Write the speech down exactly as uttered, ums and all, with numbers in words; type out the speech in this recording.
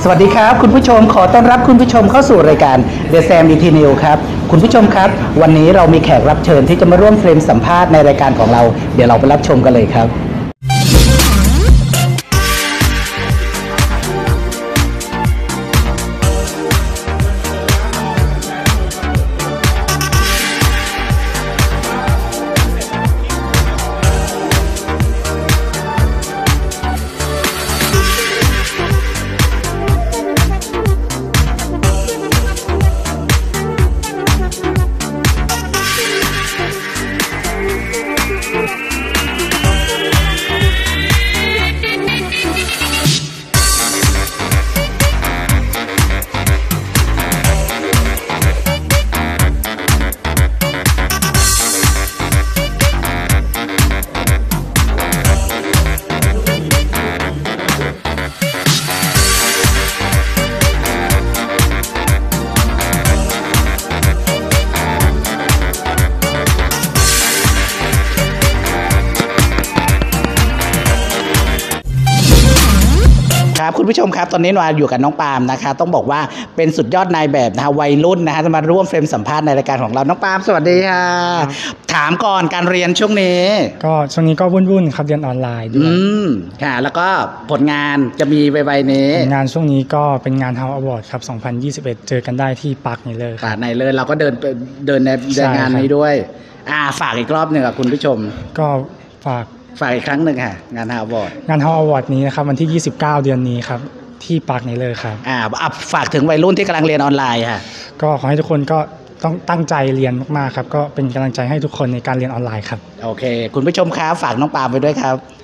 สวัสดีครับคุณผู้ชมขอต้อนรับคุณผู้ชมเข้าสู่รายการ The Sam อี ที นิวส์ ครับคุณผู้ชมครับวันนี้เรามีแขกรับเชิญที่จะมาร่วมเฟรมสัมภาษณ์ในรายการของเราเดี๋ยวเราไปรับชมกันเลยครับครับคุณผู้ชมครับตอนนี้เราอยู่กับน้องปาล์มนะคะต้องบอกว่าเป็นสุดยอดนายแบบนะคะวัยรุ่นนะคะจะมาร่วมเฟรมสัมภาษณ์ในรายการของเราน้องปาล์มสวัสดีค่ะถามก่อนการเรียนช่วงนี้ก็ช่วงนี้ก็วุ่นๆครับเรียนออนไลน์ด้วยอืมค่ะแล้วก็ผลงานจะมีไวๆนี้งานช่วงนี้ก็เป็นงาน House Award ครับสองพันยี่สิบเอ็ดเจอกันได้ที่ปาร์คในเลยปาร์คในเลยเราก็เดินเดินในงานนี้ด้วยอ่าฝากอีกรอบหนึ่งกับคุณผู้ชมก็ฝากฝากอีกครั้งหนึ่งค่ะงาน House Award งาน House Award นี้นะครับวันที่ยี่สิบเก้าเดือนนี้ครับที่ปาร์คในเลยครับอ่าฝากถึงวัยรุ่นที่กำลังเรียนออนไลน์ค่ะก็ขอให้ทุกคนก็ต้องตั้งใจเรียนมากๆครับก็เป็นกำลังใจให้ทุกคนในการเรียนออนไลน์ครับโอเคคุณผู้ชมครับฝากน้องปาล์มไปด้วยครับ